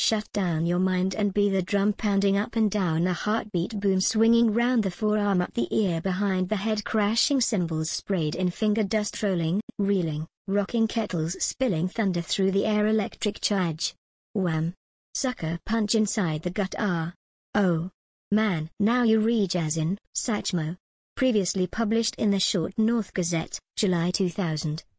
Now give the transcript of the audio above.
shut down your mind and be the drum pounding up and down, a heartbeat boom swinging round the forearm, up the ear, behind the head, crashing cymbals sprayed in finger dust, rolling, reeling, rocking kettles spilling thunder through the air, electric charge. Wham! Sucker punch inside the gut. Oh man. Now you read jazz in Satchmo. Previously published in the Short North Gazette, July 2000.